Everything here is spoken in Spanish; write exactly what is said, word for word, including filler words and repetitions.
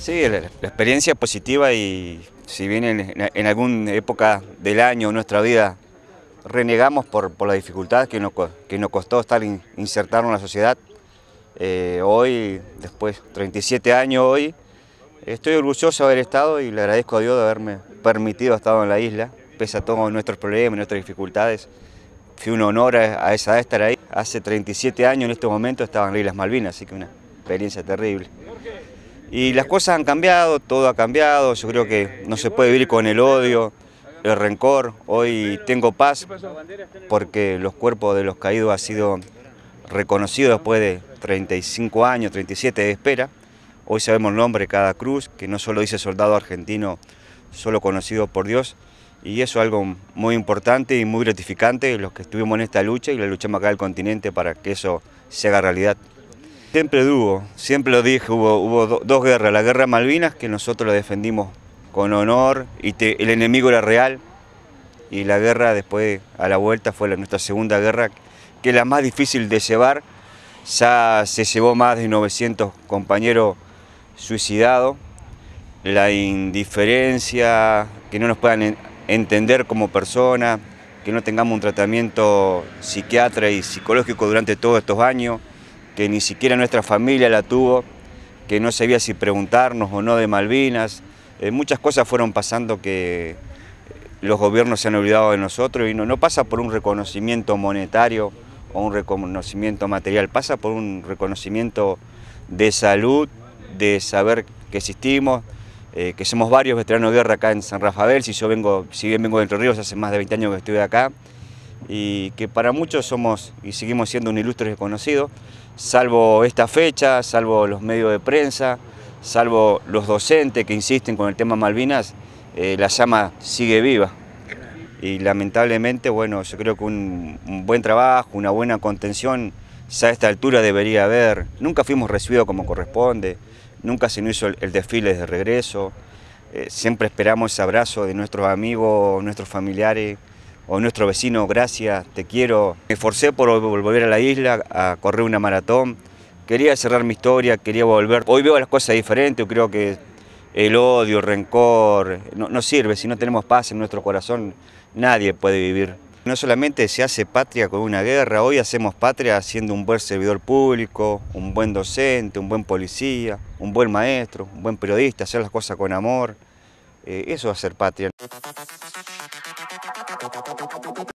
Sí, la, la experiencia positiva y si bien en, en alguna época del año de nuestra vida renegamos por, por la dificultad que nos, que nos costó estar in, insertarnos en la sociedad, eh, hoy, después de treinta y siete años hoy, estoy orgulloso de haber estado y le agradezco a Dios de haberme permitido estar en la isla, pese a todos nuestros problemas y nuestras dificultades. Fue un honor a, a esa edad estar ahí. Hace treinta y siete años en este momento estaba en las Islas Malvinas, así que una experiencia terrible. Y las cosas han cambiado, todo ha cambiado, yo creo que no se puede vivir con el odio, el rencor. Hoy tengo paz porque los cuerpos de los caídos han sido reconocidos después de treinta y cinco años, treinta y siete de espera. Hoy sabemos el nombre de cada cruz, que no solo dice soldado argentino, solo conocido por Dios. Y eso es algo muy importante y muy gratificante, los que estuvimos en esta lucha y la luchamos acá en el continente para que eso se haga realidad. Siempre hubo, siempre lo dije, hubo, hubo do, dos guerras, la guerra de Malvinas, que nosotros la defendimos con honor y te, el enemigo era real, y la guerra después a la vuelta fue la, nuestra segunda guerra, que es la más difícil de llevar. Ya se llevó más de novecientos compañeros suicidados, la indiferencia, que no nos puedan entender como personas, que no tengamos un tratamiento psiquiatra y psicológico durante todos estos años, que ni siquiera nuestra familia la tuvo, que no sabía si preguntarnos o no de Malvinas. Eh, muchas cosas fueron pasando que los gobiernos se han olvidado de nosotros y no, no pasa por un reconocimiento monetario o un reconocimiento material, pasa por un reconocimiento de salud, de saber que existimos, eh, que somos varios veteranos de guerra acá en San Rafael, si yo vengo, si bien vengo de Entre Ríos, hace más de veinte años que estoy acá, y que para muchos somos y seguimos siendo un ilustre desconocido, salvo esta fecha, salvo los medios de prensa, salvo los docentes que insisten con el tema Malvinas, eh, la llama sigue viva. Y lamentablemente, bueno, yo creo que un, un buen trabajo, una buena contención, ya a esta altura debería haber. Nunca fuimos recibidos como corresponde, nunca se nos hizo el, el desfile de regreso, eh, siempre esperamos ese abrazo de nuestros amigos, nuestros familiares, o nuestro vecino, gracias, te quiero. Me esforcé por volver a la isla, a correr una maratón. Quería cerrar mi historia, quería volver. Hoy veo las cosas diferentes, yo creo que el odio, el rencor, no, no sirve. Si no tenemos paz en nuestro corazón, nadie puede vivir. No solamente se hace patria con una guerra, hoy hacemos patria siendo un buen servidor público, un buen docente, un buen policía, un buen maestro, un buen periodista, hacer las cosas con amor. Eh, eso es hacer patria.